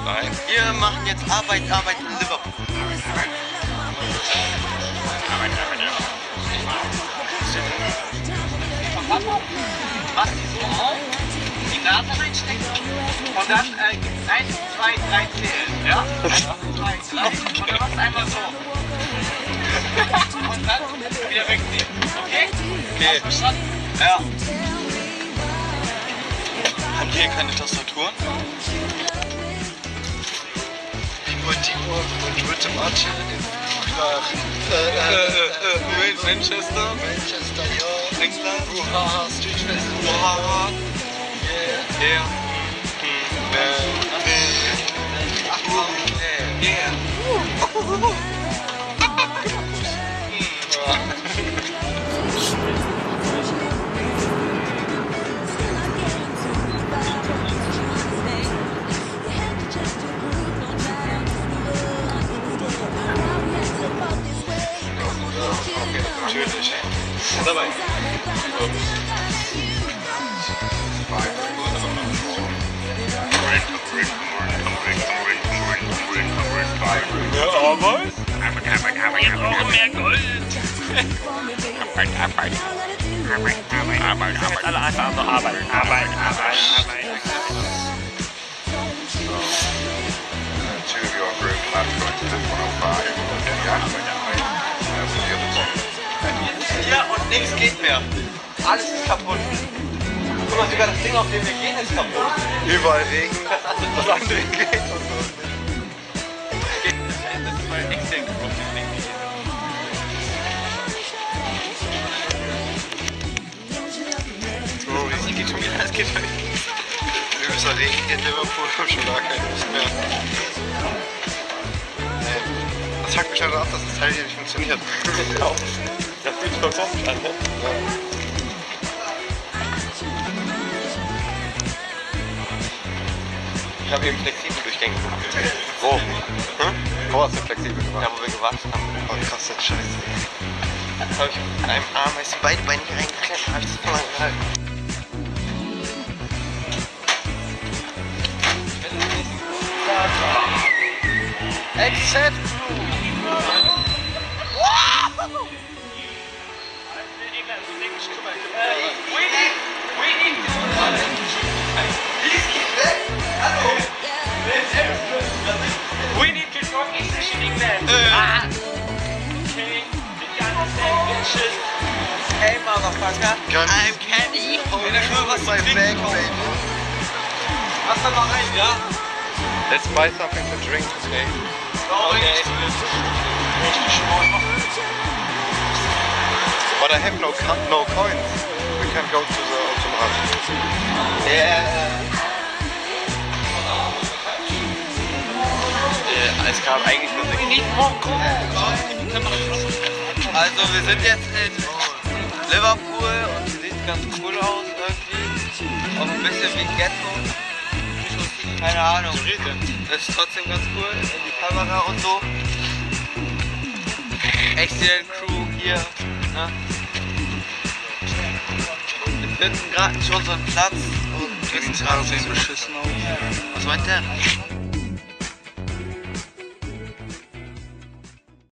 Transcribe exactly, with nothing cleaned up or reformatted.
Nein. Wir machen jetzt Arbeit, Arbeit in Liverpool. Arbeit, Arbeit, ja. Mach die so auf, die Nase reinstecken und dann äh, gibt's eins, zwei, drei zählen. Ja? eins, zwei, drei und dann machst du einfach so. Und dann wieder wegnehmen. Okay? Okay. Hast du verstanden? Ja. Haben hier keine Tastaturen? Ich wollte die Uhr und wollte Martin nach äh, äh, Äh, äh, Manchester, Manchester, ja. England, Uhaha, Street Festival. Uhaha, Yeah. yeah. Yeah. Natürlich. Dabei. Ja, aber Arbeit, Arbeit, Arbeit, wir brauchen mehr Gold. Arbeit, Arbeit. Arbeit, Arbeit, Arbeit, Arbeit. Alle einfach so Arbeit, Arbeit, Arbeit, Arbeit. Two of your group have got to one oh five. ja, und nichts geht mehr. Alles ist kaputt. Guck mal, sogar das Ding, auf dem wir gehen, ist kaputt. Überall Regen. Das andere geht und so. Das ist mal extrem kaputt. Oh, Das geht schon wieder, das geht schon wieder. übelster Regen in Liverpool und schon gar keine Lust mehr. Das fuckt mich halt ab, dass das Teil hier nicht funktioniert. Das fühlt sich voll komisch an, ne? Ich habe eben flexibel Durchgänge gemacht. Wo? Hm? Wo hast du flexibel gemacht? Da, wo wir gewartet haben. Oh, krass, das Scheiße. Da habe ich mit einem Arm ist die beiden Beine hier reingeklemmt und habe ich das so lange gehalten. Exit! We need to talk English in England. Ah. Okay. Did you understand bitches? Hey, Motherfucker! Ganz- I'm Kenny! Wenn er nur was bei Flag, baby. Mach da noch rein, ja? Let's buy something to drink today. Okay. But I have no co no coins. We can go to the Automat. Yeah. Äh, es gab eigentlich nur sechs. Also wir sind jetzt in Liverpool und sie sieht ganz cool aus irgendwie. Auch ein bisschen wie Ghetto. Keine Ahnung. Das ist trotzdem ganz cool. Die Kamera und so. Excellent Crew hier. Ne? Wir finden gerade schon unseren Platz und wissen gerade, sehen beschissen aus. was meint der?